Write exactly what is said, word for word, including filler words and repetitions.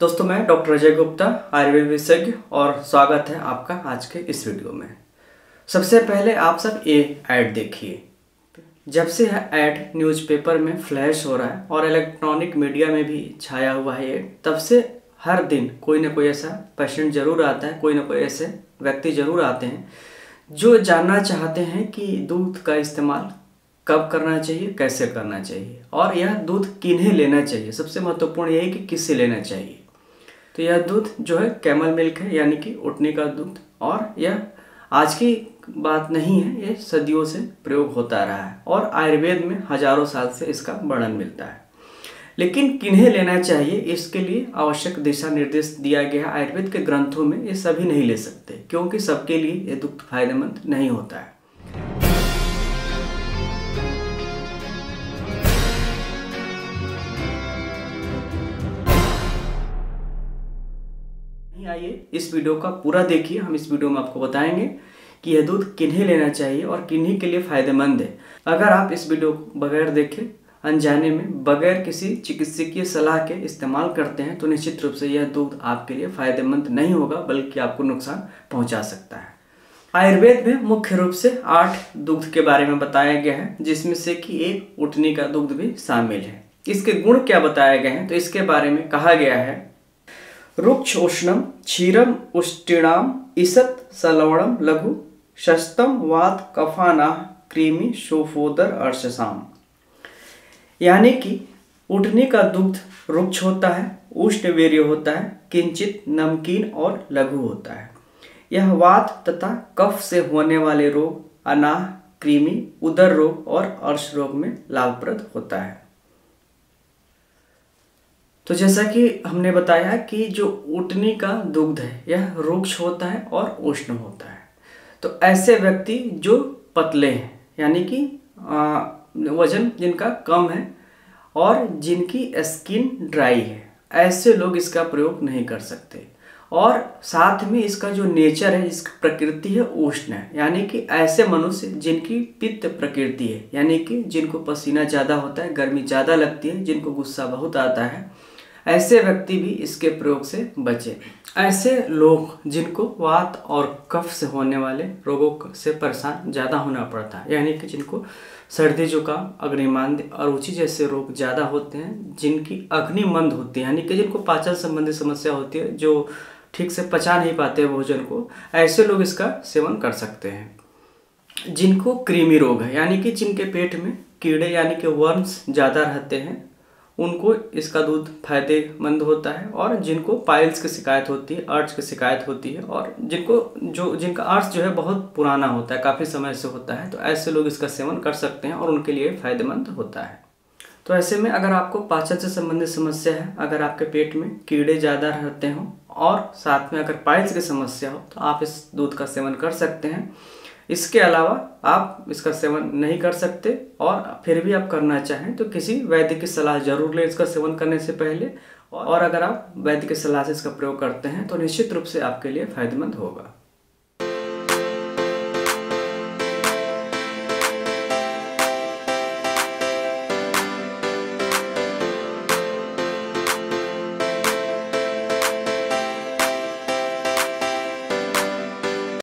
दोस्तों, मैं डॉक्टर अजय गुप्ता, आयुर्वेद विशेषज्ञ, और स्वागत है आपका आज के इस वीडियो में। सबसे पहले आप सब ये ऐड देखिए। जब से यह ऐड न्यूज़पेपर में फ्लैश हो रहा है और इलेक्ट्रॉनिक मीडिया में भी छाया हुआ है, तब से हर दिन कोई ना कोई ऐसा पेशेंट ज़रूर आता है, कोई ना कोई ऐसे व्यक्ति ज़रूर आते हैं जो जानना चाहते हैं कि दूध का इस्तेमाल कब करना चाहिए, कैसे करना चाहिए, और यह दूध किन्हें लेना चाहिए। सबसे महत्वपूर्ण यह है कि किससे लेना चाहिए। तो यह दूध जो है कैमल मिल्क है, यानी कि ऊँटनी का दूध, और यह आज की बात नहीं है, यह सदियों से प्रयोग होता रहा है और आयुर्वेद में हजारों साल से इसका वर्णन मिलता है। लेकिन किन्हें लेना चाहिए, इसके लिए आवश्यक दिशा निर्देश दिया गया है आयुर्वेद के ग्रंथों में। ये सभी नहीं ले सकते, क्योंकि सबके लिए ये दूध फायदेमंद नहीं होता है। आइए इस वीडियो का पूरा देखिए। हम इस वीडियो में आपको बताएंगे कि यह दूध किन्हें लेना चाहिए और किन्हीं के लिए फायदेमंद है। अगर आप इस वीडियो को बगैर देखे, अनजाने में, बगैर किसी चिकित्सकीय सलाह के इस्तेमाल करते हैं तो निश्चित रूप से यह दूध आपके लिए फायदेमंद नहीं होगा, बल्कि आपको नुकसान पहुंचा सकता है। आयुर्वेद में मुख्य रूप से आठ दुग्ध के बारे में बताया गया है, जिसमें से कि एक ऊँटनी का दुग्ध भी शामिल है। इसके गुण क्या बताए गए हैं, तो इसके बारे में कहा गया है, रुक्ष उष्णम क्षीरम उष्टिणाम ईसत सलवणम लघु शस्तम वात कफाना क्रीमी शोफोदर अर्शसाम। यानी कि ऊँटनी का दुग्ध रुक्ष होता है, उष्णवीर्य होता है, किंचित नमकीन और लघु होता है। यह वात तथा कफ से होने वाले रोग, अनाह, कृमि, उदर रोग और अर्श रोग में लाभप्रद होता है। तो जैसा कि हमने बताया कि जो ऊँटनी का दुग्ध है यह रुक्ष होता है और उष्ण होता है। तो ऐसे व्यक्ति जो पतले हैं, यानी कि वजन जिनका कम है और जिनकी स्किन ड्राई है, ऐसे लोग इसका प्रयोग नहीं कर सकते। और साथ में इसका जो नेचर है, इसकी प्रकृति है, उष्ण है, यानी कि ऐसे मनुष्य जिनकी पित्त प्रकृति है, यानी कि जिनको पसीना ज़्यादा होता है, गर्मी ज़्यादा लगती है, जिनको गुस्सा बहुत आता है, ऐसे व्यक्ति भी इसके प्रयोग से बचे। ऐसे लोग जिनको वात और कफ से होने वाले रोगों से परेशान ज़्यादा होना पड़ता है, यानी कि जिनको सर्दी जुकाम, अग्निमांद और रुचि जैसे रोग ज़्यादा होते हैं, जिनकी अग्नि मंद होती है, यानी कि जिनको पाचन संबंधी समस्या होती है, जो ठीक से पचा नहीं पाते भोजन को, ऐसे लोग इसका सेवन कर सकते हैं। जिनको कृमि रोग है, यानी कि जिनके पेट में कीड़े यानी कि वर्म्स ज़्यादा रहते हैं, उनको इसका दूध फायदेमंद होता है। और जिनको पाइल्स की शिकायत होती है, अर्श की शिकायत होती है, और जिनको जो जिनका अर्श जो है बहुत पुराना होता है, काफ़ी समय से होता है, तो ऐसे लोग इसका सेवन कर सकते हैं और उनके लिए फ़ायदेमंद होता है। तो ऐसे में अगर आपको पाचन से संबंधित समस्या है, अगर आपके पेट में कीड़े ज़्यादा रहते हों और साथ में अगर पाइल्स की समस्या हो, तो आप इस दूध का सेवन कर सकते हैं। इसके अलावा आप इसका सेवन नहीं कर सकते और फिर भी आप करना चाहें तो किसी वैद्य की सलाह जरूर लें इसका सेवन करने से पहले। और अगर आप वैद्य की सलाह से इसका प्रयोग करते हैं तो निश्चित रूप से आपके लिए फायदेमंद होगा।